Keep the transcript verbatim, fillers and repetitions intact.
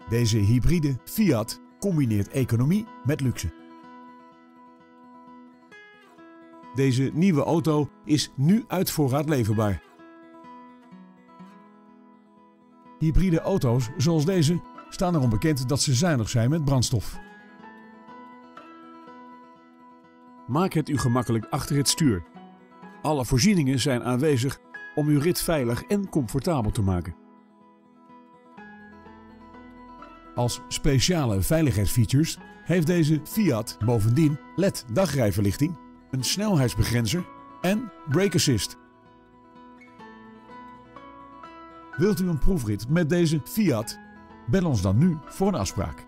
Deze hybride Fiat combineert economie met luxe. Deze nieuwe auto is nu uit voorraad leverbaar. Hybride auto's zoals deze staan erom bekend dat ze zuinig zijn met brandstof. Maak het u gemakkelijk achter het stuur. Alle voorzieningen zijn aanwezig om uw rit veilig en comfortabel te maken. Als speciale veiligheidsfeatures heeft deze Fiat bovendien L E D dagrijverlichting, een snelheidsbegrenzer en brake assist. Wilt u een proefrit met deze Fiat? Bel ons dan nu voor een afspraak.